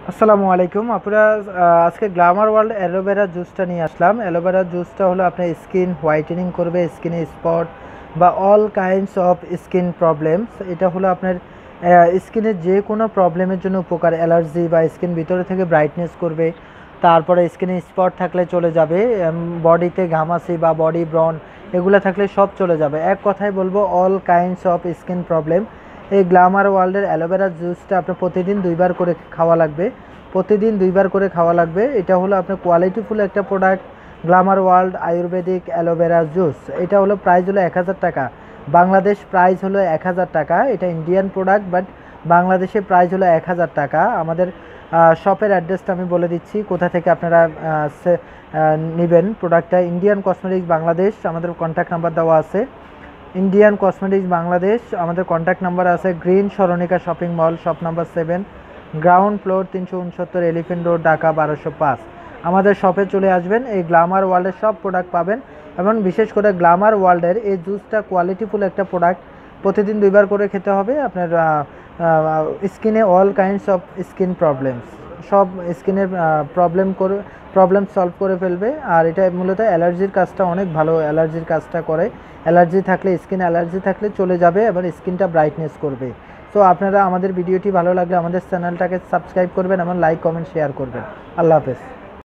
আসসালামু আলাইকুম। আপনারা আজকে গ্ল্যামার ওয়ার্ল্ড অ্যালোভেরা জুসটা নিয়ে আসলাম। অ্যালোভেরা জুসটা হলো আপনার স্কিন হোয়াইটেনিং করবে, স্কিনে স্পট বা all kinds of skin problems. এটা হলো আপনার স্কিনের যে কোনো প্রবলেমের জন্য উপকার। অ্যালার্জি বা স্কিন ভিতরে থেকে ব্রাইটনেস করবে, তারপরে স্কিনে স্পট থাকলে চলে যাবে, বডিতে ঘামাচি বা বডি ব্রন এগুলো থাকলে সব চলে যাবে। এক কথায় বলবো all kinds of skin problem. এই গ্ল্যামার ওয়ার্ল্ডের অ্যালোভেরা জুসটা আপনার প্রতিদিন 2 বার করে খাওয়া লাগবে। প্রতিদিন 2 বার করে খাওয়া লাগবে। এটা হলো আপনার কোয়ালিটিফুল একটা product, glamour world ayurvedic aloe vera juice. এটা হলো প্রাইস হলো 1000 টাকা, বাংলাদেশ প্রাইস হলো 1000 টাকা। এটা ইন্ডিয়ান প্রোডাক্ট বাট বাংলাদেশে প্রাইস হলো 1000 টাকা। আমাদের শপের অ্যাড্রেসটা আমি বলে দিচ্ছি, কোথা থেকে আপনারা নেবেন প্রোডাক্টটা। ইন্ডিয়ান কসমেটিক্স বাংলাদেশ, আমাদের কন্ট্যাক্ট নাম্বার দেওয়া আছে। ইন্ডিয়ান কসমেটিক্স বাংলাদেশ, আমাদের কন্ট্যাক্ট নাম্বার আছে। গ্রিন সরণিকা shopping mall, shop number 7, ground floor 369, elephant road, Dhaka 1205। আমাদের শপে চলে আসবেন, এই গ্ল্যামার ওয়ার্ল্ডের সব প্রোডাক্ট পাবেন। এবং বিশেষ করে গ্ল্যামার ওয়ার্ল্ডের এই জুসটা কোয়ালিটিফুল একটা প্রোডাক্ট। প্রতিদিন 2 বার করে খেতে হবে। আপনার স্কিনে all kinds of skin problems, সব স্কিনের প্রবলেম সলভ করে ফেলবে। আর এটা মূলত অ্যালার্জির কাজটা অনেক ভালো, অ্যালার্জির কাজটা করে। অ্যালার্জি থাকলে, স্কিন অ্যালার্জি থাকলে চলে যাবে এবং স্কিনটা ব্রাইটনেস করবে। তো আপনারা আমাদের ভিডিওটি ভালো লাগলে আমাদের চ্যানেলটাকে সাবস্ক্রাইব করবেন এবং লাইক কমেন্ট শেয়ার করবেন। আল্লাহ হাফেজ।